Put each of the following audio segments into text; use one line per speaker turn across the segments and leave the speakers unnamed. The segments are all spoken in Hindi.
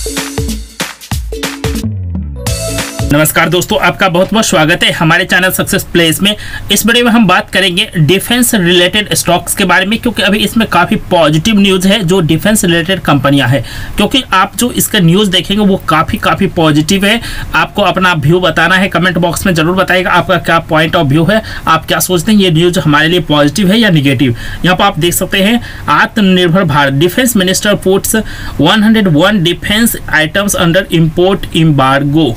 नमस्कार दोस्तों, आपका बहुत बहुत स्वागत है हमारे चैनल सक्सेस प्लेस में। इस वीडियो में हम बात करेंगे डिफेंस रिलेटेड स्टॉक्स के बारे में, क्योंकि अभी इसमें काफ़ी पॉजिटिव न्यूज़ है जो डिफेंस रिलेटेड कंपनियां हैं। क्योंकि आप जो इसका न्यूज़ देखेंगे वो काफ़ी पॉजिटिव है। आपको अपना व्यू बताना है, कमेंट बॉक्स में जरूर बताइएगा आपका क्या पॉइंट ऑफ व्यू है, आप क्या सोचते हैं ये न्यूज़ हमारे लिए पॉजिटिव है या निगेटिव। यहाँ पर आप देख सकते हैं, Atmanirbhar Bharat, defence minister puts 101 defence items under import embargo.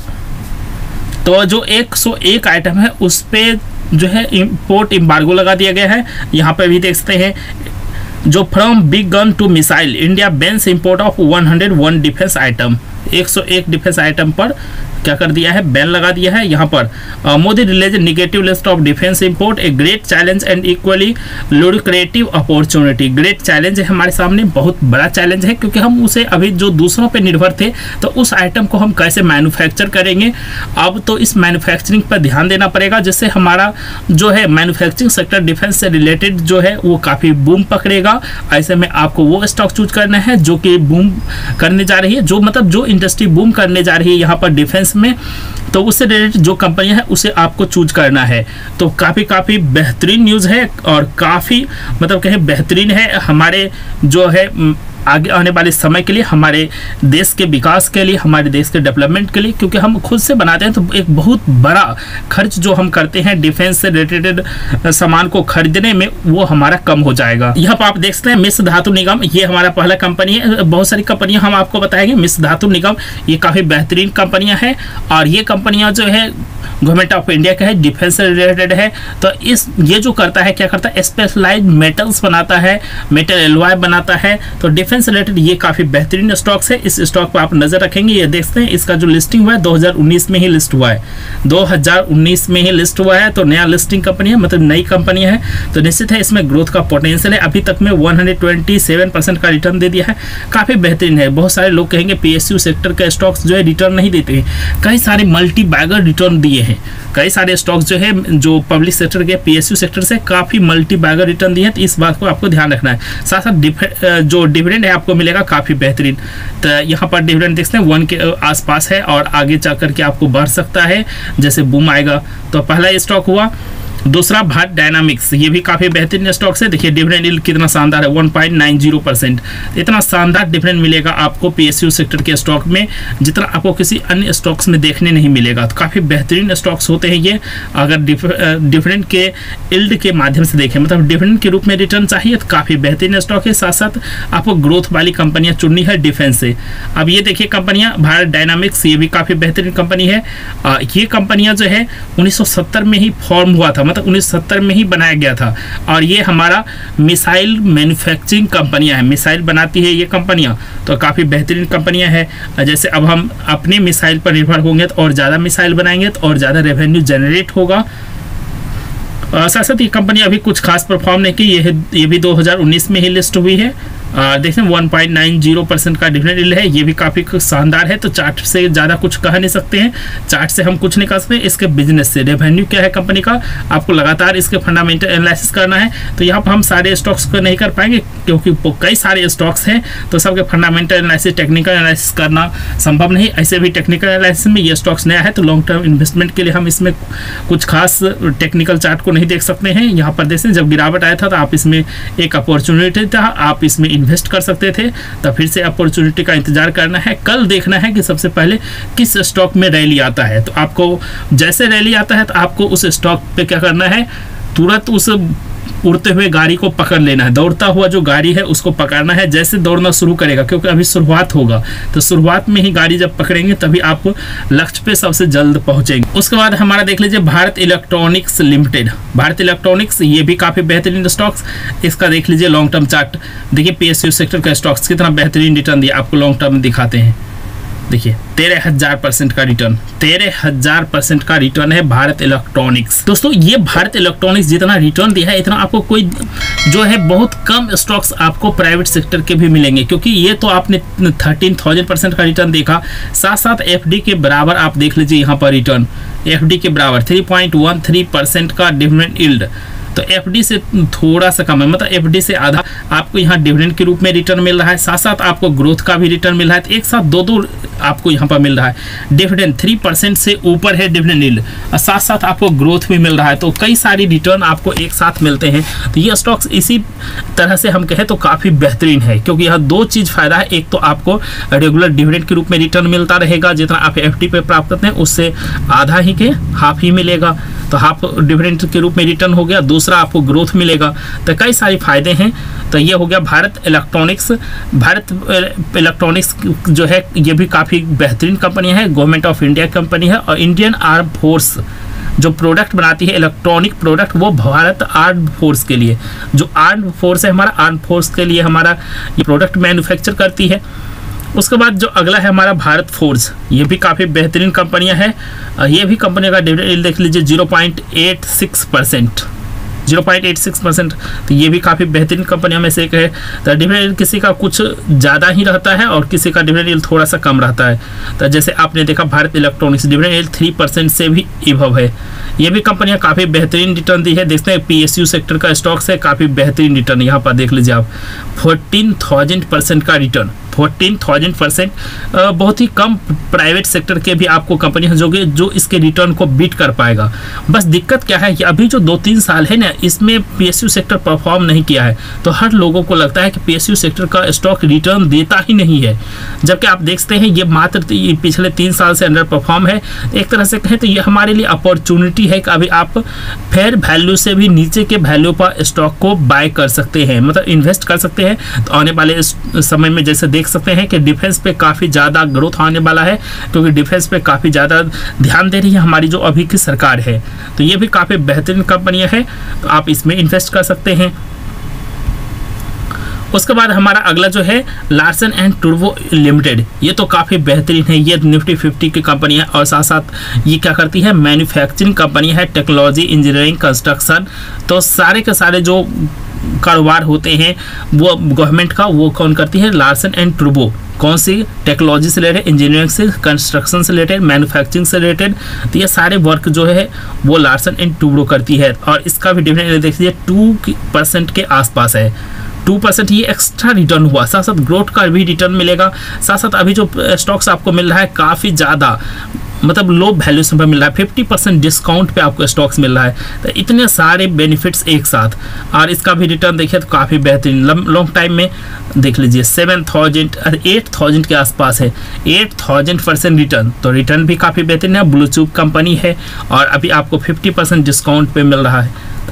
तो जो 101 आइटम है उस पे जो है इम्पोर्ट एम्बार्गो लगा दिया गया है। यहाँ पे भी देख सकते हैं, जो from big gun to missile India bans import of 101 defence item. 101 defence item पर क्या कर दिया है, बैन लगा दिया है। यहाँ पर Modi release negative list of defence import, a great challenge and equally lucrative opportunity. Great challenge है हमारे सामने, बहुत बड़ा चैलेंज है, क्योंकि हम उसे अभी जो दूसरों पे निर्भर थे तो उस आइटम को हम कैसे मैन्युफैक्चर करेंगे। अब तो इस मैन्युफैक्चरिंग पर ध्यान देना पड़ेगा, जिससे हमारा जो है मैन्युफैक्चरिंग सेक्टर डिफेंस से रिलेटेड जो है वो काफ़ी बूम पकड़ेगा। ऐसे में आपको वो स्टॉक चूज करना है जो कि बूम करने जा रही है, जो मतलब जो इंडस्ट्री बूम करने जा रही है यहाँ पर डिफेंस में, तो उससे रिलेटेड जो कंपनियां हैं उसे आपको चूज करना है। तो काफ़ी बेहतरीन न्यूज़ है और काफ़ी मतलब कहें बेहतरीन है हमारे जो है आगे आने वाले समय के लिए, हमारे देश के विकास के लिए, हमारे देश के डेवलपमेंट के लिए। क्योंकि हम खुद से बनाते हैं तो एक बहुत बड़ा खर्च जो हम करते हैं डिफेंस से रिलेटेड सामान को खरीदने में, वो हमारा कम हो जाएगा। यहाँ पर आप देख सकते हैं मिश्र धातु निगम, ये हमारा पहला कंपनी है। बहुत सारी कंपनियां हम आपको बताएंगे। मिश्र धातु निगम ये काफ़ी बेहतरीन कंपनियां हैं और ये कंपनियां जो है गवर्नमेंट ऑफ इंडिया का है, डिफेंस से रिलेटेड है। तो ये जो करता है, क्या करता है, स्पेशलाइज्ड मेटल्स बनाता है, मेटल एलॉय बनाता है। तो डिफेंस रिलेटेड ये काफ़ी बेहतरीन स्टॉक्स है। इस स्टॉक पर आप नज़र रखेंगे। ये देखते हैं इसका जो लिस्टिंग हुआ है 2019 में ही लिस्ट हुआ है, 2019 में ही लिस्ट हुआ है। तो नया लिस्टिंग कंपनी है, मतलब नई कंपनी है, तो निश्चित है इसमें ग्रोथ का पोटेंशियल है। अभी तक में 127% का रिटर्न दे दिया है, काफ़ी बेहतरीन है। बहुत सारे लोग कहेंगे PSU सेक्टर के स्टॉक्स जो है रिटर्न नहीं देते हैं, कई सारे मल्टी बैगर रिटर्न दिए हैं। कई सारे स्टॉक्स जो है जो पब्लिक सेक्टर के PSU सेक्टर से काफ़ी मल्टी बैगर रिटर्न दिए हैं। तो इस बात को आपको ध्यान रखना है। साथ साथ जो डिविडेंड है आपको मिलेगा काफ़ी बेहतरीन। तो यहाँ पर डिविडेंड देखते हैं 1 के आसपास है और आगे जाकर के आपको बढ़ सकता है जैसे बूम आएगा। तो पहला स्टॉक हुआ। दूसरा भारत डायनामिक्स, ये भी काफ़ी बेहतरीन स्टॉक्स है। देखिए डिविडेंड यील्ड कितना शानदार है, 1.90%। इतना शानदार डिविडेंड मिलेगा आपको PSU सेक्टर के स्टॉक में जितना आपको किसी अन्य स्टॉक्स में देखने नहीं मिलेगा। तो काफ़ी बेहतरीन स्टॉक्स होते हैं ये। अगर डिविडेंड के यील्ड के माध्यम से देखें, मतलब डिविडेंड के रूप में रिटर्न चाहिए, तो काफ़ी बेहतरीन स्टॉक है। साथ साथ आपको ग्रोथ वाली कंपनियाँ चुननी है डिफेंस से। अब ये देखिए कंपनियाँ, भारत डायनामिक्स ये भी काफ़ी बेहतरीन कंपनी है। ये कंपनियाँ जो है 1970 में ही फॉर्म हुआ था, मतलब 1970 में ही बनाया गया था। और ये हमारा मिसाइल मैन्युफैक्चरिंग कंपनियां हैं, मिसाइल बनाती है ये कंपनियां। तो काफ़ी बेहतरीन कंपनियां हैं। जैसे अब हम अपने मिसाइल पर निर्भर होंगे तो और ज़्यादा मिसाइल बनाएंगे तो और ज़्यादा रेवेन्यू जनरेट होगा। साथ साथ ये कंपनी अभी कुछ खास परफॉर्म नहीं की, ये भी 2019 में ही लिस्ट हुई है। देखते हैं 1.90% का डिविडेंड यील्ड है, ये भी काफ़ी शानदार है। तो चार्ट से ज़्यादा कुछ कह नहीं सकते हैं, चार्ट से हम कुछ नहीं कह सकते। इसके बिजनेस से रेवेन्यू क्या है कंपनी का, आपको लगातार इसके फंडामेंटल एनालिसिस करना है। तो यहाँ पर हम सारे स्टॉक्स को नहीं कर पाएंगे क्योंकि कई सारे स्टॉक्स हैं, तो सबके फंडामेंटल एनालिसिस, टेक्निकल एनालिसिस करना संभव नहीं। ऐसे भी टेक्निकल एनालिसिस में ये स्टॉक्स नया है, तो लॉन्ग टर्म इन्वेस्टमेंट के लिए हम इसमें कुछ खास टेक्निकल चार्ट को नहीं देख सकते हैं। यहाँ पर देखें जब गिरावट आया था तो आप इसमें एक अपॉर्चुनिटी था, आप इसमें इन्वेस्ट कर सकते थे। तो फिर से अपॉर्चुनिटी का इंतजार करना है। कल देखना है कि सबसे पहले किस स्टॉक में रैली आता है। तो आपको जैसे रैली आता है तो आपको उस स्टॉक पे क्या करना है, तुरंत उस उड़ते हुए गाड़ी को पकड़ लेना है। दौड़ता हुआ जो गाड़ी है उसको पकड़ना है जैसे दौड़ना शुरू करेगा, क्योंकि अभी शुरुआत होगा। तो शुरुआत में ही गाड़ी जब पकड़ेंगे तभी आप लक्ष्य पे सबसे जल्द पहुंचेंगे। उसके बाद हमारा देख लीजिए Bharat Electronics Limited. Bharat Electronics ये भी काफ़ी बेहतरीन स्टॉक्स। इसका देख लीजिए लॉन्ग टर्म चार्ट। देखिए PSU सेक्टर का स्टॉक्स कितना बेहतरीन रिटर्न दिया, आपको लॉन्ग टर्म दिखाते हैं। देखिए 13,000% का रिटर्न, 13,000% का रिटर्न है भारत इलेक्ट्रॉनिक्स। दोस्तों ये भारत इलेक्ट्रॉनिक्स जितना रिटर्न दिया है, इतना आपको कोई जो है बहुत कम स्टॉक्स आपको प्राइवेट सेक्टर के भी मिलेंगे, क्योंकि ये तो आपने 13,000% का रिटर्न देखा। साथ साथ FD के बराबर आप देख लीजिए यहाँ पर रिटर्न, FD के बराबर 3.13% का डिविडेंड यील्ड। तो FD से थोड़ा सा कम है, मतलब FD से आधा आपको यहाँ डिविडेंड के रूप में रिटर्न मिल रहा है। साथ साथ आपको ग्रोथ का भी रिटर्न मिल रहा है। तो एक साथ दो आपको यहाँ पर मिल रहा है। डिविडेंड 3% से ऊपर है डिविडेंड यील्ड, और साथ साथ आपको ग्रोथ भी मिल रहा है। तो कई सारी रिटर्न आपको एक साथ मिलते हैं। तो ये स्टॉक्स इसी तरह से हम कहें तो काफ़ी बेहतरीन है, क्योंकि यह दो चीज़ फ़ायदा है। एक तो आपको रेगुलर डिविडेंड के रूप में रिटर्न मिलता रहेगा, जितना आप एफडी पे प्राप्त करते हैं उससे आधा ही के हाफ ही मिलेगा, तो हाफ डिविडेंड के रूप में रिटर्न हो गया। दूसरा आपको ग्रोथ मिलेगा। तो कई सारे फायदे हैं। तो ये हो गया भारत इलेक्ट्रॉनिक्स। भारत इलेक्ट्रॉनिक्स जो है ये भी काफ़ी बेहतरीन कंपनी है, गवर्नमेंट ऑफ इंडिया कंपनी है। और इंडियन आर्म फोर्स जो प्रोडक्ट बनाती है इलेक्ट्रॉनिक प्रोडक्ट, वो भारत आर्म फोर्स के लिए, जो आर्म फोर्स है हमारा, आर्म फोर्स के लिए हमारा ये प्रोडक्ट मैन्युफैक्चर करती है। उसके बाद जो अगला है हमारा भारत फोर्ज, ये भी काफ़ी बेहतरीन कंपनियां हैं। ये भी कंपनी का डिविडेंड देख लीजिए 0.86%, 0.86%। तो ये भी काफ़ी बेहतरीन कंपनियों में से एक है। तो डिविडेंड किसी का कुछ ज़्यादा ही रहता है और किसी का डिविडेंड थोड़ा सा कम रहता है। तो जैसे आपने देखा भारत इलेक्ट्रॉनिक्स डिविडेंड 3% से भी इवव है। ये भी कंपनियां काफ़ी बेहतरीन रिटर्न दी है। देखते हैं PSU सेक्टर का स्टॉक्स है, काफ़ी बेहतरीन रिटर्न यहाँ पर देख लीजिए आप, 14,000% का रिटर्न, 14,000%। बहुत ही कम प्राइवेट सेक्टर के भी आपको कंपनी जो इसके रिटर्न को बीट कर पाएगा। बस दिक्कत क्या है कि अभी जो 2-3 साल है ना, इसमें PSU सेक्टर परफॉर्म नहीं किया है। तो हर लोगों को लगता है कि PSU सेक्टर का स्टॉक रिटर्न देता ही नहीं है, जबकि आप देखते हैं ये मात्र पिछले 3 साल से अंडर परफॉर्म है। एक तरह से कहें तो ये हमारे लिए अपॉर्चुनिटी है कि अभी आप फेयर वैल्यू से भी नीचे के वैल्यू पर स्टॉक को बाय कर सकते हैं, मतलब इन्वेस्ट कर सकते हैं। तो आने वाले समय में जैसे देख सकते हैं कि डिफेंस पे काफ़ी ज़्यादा ग्रोथ आने वाला है, क्योंकि डिफेंस पे काफ़ी ज़्यादा ध्यान दे रही है हमारी जो अभी की सरकार है। तो ये भी काफ़ी बेहतरीन कंपनियां हैं, तो आप इसमें इन्वेस्ट कर सकते हैं। उसके बाद हमारा अगला जो है लार्सन एंड टुब्रो लिमिटेड, ये तो काफ़ी बेहतरीन है। ये निफ्टी 50 की कंपनी है और साथ साथ ये क्या करती है, मैन्युफैक्चरिंग कंपनी है, टेक्नोलॉजी, इंजीनियरिंग, कंस्ट्रक्शन। तो सारे के सारे जो कारोबार होते हैं वो गवर्नमेंट का, वो कौन करती है, लार्सन एंड टुब्रो। कौन सी, टेक्नोलॉजी से रिलेटेड, इंजीनियरिंग से, कंस्ट्रक्शन से रिलेटेड, मैन्युफैक्चरिंग से रिलेटेड। तो ये सारे वर्क जो है वो लार्सन एंड टुब्रो करती है। और इसका भी डिविडेंड देखिए 2% के आसपास है, 2% ये एक्स्ट्रा रिटर्न हुआ। साथ साथ ग्रोथ का भी रिटर्न मिलेगा। साथ साथ अभी जो स्टॉक्स आपको मिल रहा है काफ़ी ज़्यादा, मतलब लो वैल्यूशन पर मिल रहा है, 50% डिस्काउंट पे आपको स्टॉक्स मिल रहा है। तो इतने सारे बेनिफिट्स एक साथ, और इसका भी रिटर्न देखिए तो काफ़ी बेहतरीन लॉन्ग टाइम में देख लीजिए 8,000 के आसपास है, 8,000% रिटर्न। तो रिटर्न भी काफ़ी बेहतरीन है, ब्लू चिप कंपनी है और अभी आपको 50% डिस्काउंट पे मिल रहा है,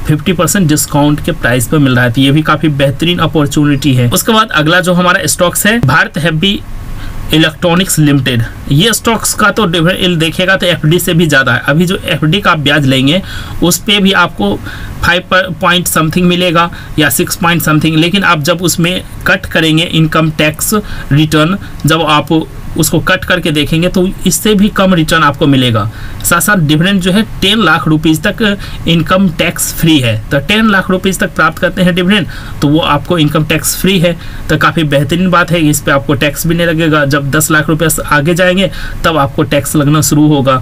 50% डिस्काउंट के प्राइस पे मिल रहा है। तो ये भी काफ़ी बेहतरीन अपॉर्चुनिटी है। उसके बाद अगला जो हमारा स्टॉक्स है भारत हेवी इलेक्ट्रॉनिक्स लिमिटेड। ये स्टॉक्स का तो डिविडेंड देखेगा तो एफडी से भी ज़्यादा है। अभी जो एफडी का आप ब्याज लेंगे उस पे भी आपको 5 पॉइंट समथिंग मिलेगा या 6 पॉइंट समथिंग, लेकिन आप जब उसमें कट करेंगे इनकम टैक्स रिटर्न, जब आप उसको कट करके देखेंगे तो इससे भी कम रिटर्न आपको मिलेगा। साथ साथ डिविडेंड जो है 10 लाख रुपीज़ तक इनकम टैक्स फ्री है। तो 10 लाख रुपीज़ तक प्राप्त करते हैं डिविडेंड तो वो आपको इनकम टैक्स फ्री है। तो काफ़ी बेहतरीन बात है, इस पर आपको टैक्स भी नहीं लगेगा। जब 10 लाख रुपये आगे जाएंगे तब आपको टैक्स लगना शुरू होगा।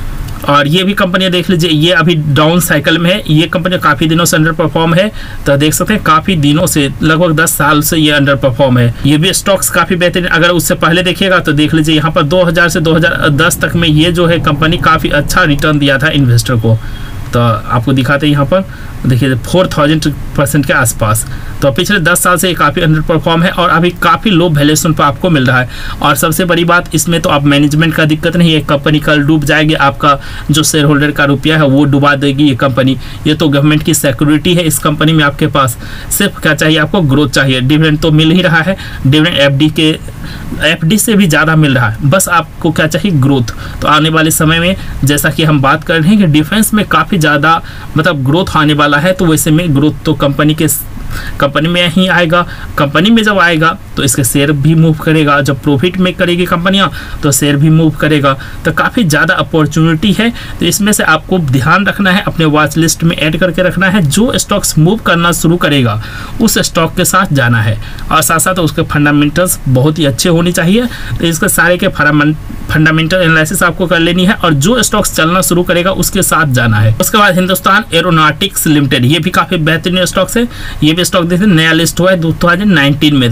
और ये भी कंपनियां देख लीजिए, ये अभी डाउन साइकिल में है। ये कंपनी काफ़ी दिनों से अंडर परफॉर्म है। तो देख सकते हैं काफ़ी दिनों से, लगभग 10 साल से ये अंडर परफॉर्म है। ये भी स्टॉक्स काफ़ी बेहतरीन, अगर उससे पहले देखिएगा तो देख लीजिए यहाँ पर 2000 से 2010 तक में ये जो है कंपनी काफ़ी अच्छा रिटर्न दिया था इन्वेस्टर को। तो आपको दिखाते हैं यहाँ पर देखिए 4000% के आसपास। तो पिछले 10 साल से ये काफ़ी अंडर परफॉर्म है और अभी काफ़ी लो वैल्यूएशन पर आपको मिल रहा है। और सबसे बड़ी बात इसमें तो आप मैनेजमेंट का दिक्कत नहीं है, कंपनी कल डूब जाएगी, आपका जो शेयर होल्डर का रुपया है वो डुबा देगी ये कंपनी। ये तो गवर्नमेंट की सिक्योरिटी है इस कंपनी में आपके पास। सिर्फ क्या चाहिए आपको, ग्रोथ चाहिए। डिविडेंड तो मिल ही रहा है, डिविडेंड एफडी से भी ज़्यादा मिल रहा है, बस आपको क्या चाहिए, ग्रोथ। तो आने वाले समय में जैसा कि हम बात कर रहे हैं कि डिफेंस में काफ़ी ज़्यादा मतलब ग्रोथ आने वाला है, तो वैसे में ग्रोथ तो कंपनी में ही आएगा। कंपनी में जब आएगा तो इसके शेयर भी मूव करेगा, जब प्रॉफिट में करेगी कंपनियां तो शेयर भी मूव करेगा। तो काफ़ी ज़्यादा अपॉर्चुनिटी है। तो इसमें से आपको ध्यान रखना है, अपने वॉच लिस्ट में ऐड करके रखना है। जो स्टॉक्स मूव करना शुरू करेगा उस स्टॉक के साथ जाना है, और साथ साथ उसके फंडामेंटल्स बहुत ही अच्छे होने चाहिए। तो इसके सारे के फंडामेंटल एनालिसिस आपको कर लेनी है और जो स्टॉक्स चलना शुरू करेगा उसके साथ जाना है। उसके बाद हिंदुस्तान एरोनॉटिक्स लिमिटेड, ये भी काफ़ी बेहतरीन स्टॉक्स है। ये भी स्टॉक देखिए नया लिस्ट हुआ है 2019 में। तो 3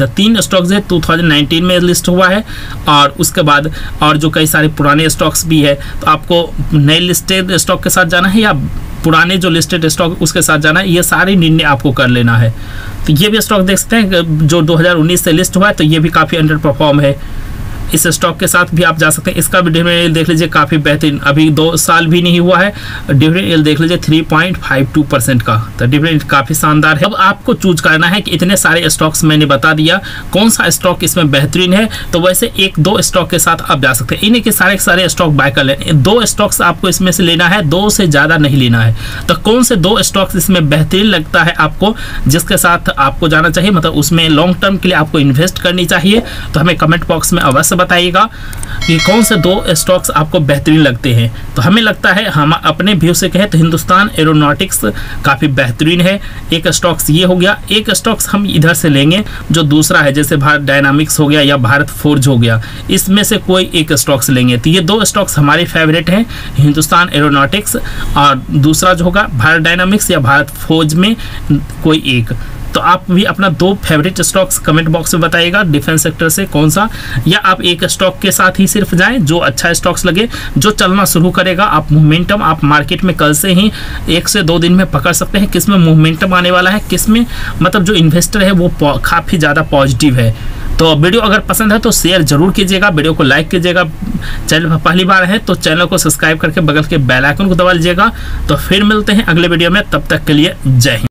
स्टॉक्स है 2019 में लिस्ट हुआ है, और उसके बाद और जो कई सारे पुराने स्टॉक्स भी है। तो आपको नए लिस्टेड स्टॉक के साथ जाना है या पुराने जो लिस्टेड स्टॉक उसके साथ जाना है, ये सारे निर्णय आपको कर लेना है। तो ये भी स्टॉक देख सकते हैं जो 2019 से लिस्ट हुआ है, तो ये भी काफ़ी अंडर परफॉर्म है। इस स्टॉक के साथ भी आप जा सकते हैं। इसका भी डिविडेंड यील्ड देख लीजिए, काफ़ी बेहतरीन, अभी 2 साल भी नहीं हुआ है, डिविडेंड यील्ड देख लीजिए 3.52% का, तो डिविडेंड काफ़ी शानदार है। अब आपको चूज करना है कि इतने सारे स्टॉक्स मैंने बता दिया, कौन सा स्टॉक इसमें बेहतरीन है। तो वैसे 1-2 स्टॉक के साथ आप जा सकते हैं, इन्हीं के सारे स्टॉक बाय कर लें। 2 स्टॉक्स आपको इसमें से लेना है, 2 से ज़्यादा नहीं लेना है। तो कौन से 2 स्टॉक्स इसमें बेहतरीन लगता है आपको, जिसके साथ आपको जाना चाहिए, मतलब उसमें लॉन्ग टर्म के लिए आपको इन्वेस्ट करनी चाहिए, तो हमें कमेंट बॉक्स में अवश्य बताइएगा कि कौन से 2 स्टॉक्स आपको बेहतरीन लगते हैं। तो हमें लगता है, हम अपने व्यू से कहें तो हिंदुस्तान एरोनॉटिक्स काफ़ी बेहतरीन है। एक स्टॉक्स ये हो गया, एक स्टॉक्स हम इधर से लेंगे जो दूसरा है, जैसे भारत डायनामिक्स हो गया या भारत फोर्ज हो गया, इसमें से कोई एक स्टॉक्स लेंगे। तो ये 2 स्टॉक्स हमारे फेवरेट हैं, हिंदुस्तान एरोनॉटिक्स और दूसरा जो होगा भारत डायनामिक्स या भारत फोर्ज में कोई एक। तो आप भी अपना 2 फेवरेट स्टॉक्स कमेंट बॉक्स में बताइएगा, डिफेंस सेक्टर से कौन सा, या आप एक स्टॉक के साथ ही सिर्फ जाएं जो अच्छा स्टॉक्स लगे, जो चलना शुरू करेगा। आप मोमेंटम आप मार्केट में कल से ही 1 से 2 दिन में पकड़ सकते हैं, किस में मोमेंटम आने वाला है, किस में मतलब जो इन्वेस्टर है वो काफ़ी ज़्यादा पॉजिटिव है। तो वीडियो अगर पसंद है तो शेयर जरूर कीजिएगा, वीडियो को लाइक कीजिएगा, चैनल पर पहली बार है तो चैनल को सब्सक्राइब करके बगल के बेल आइकन को दबा लीजिएगा। तो फिर मिलते हैं अगले वीडियो में, तब तक के लिए जय हिंद।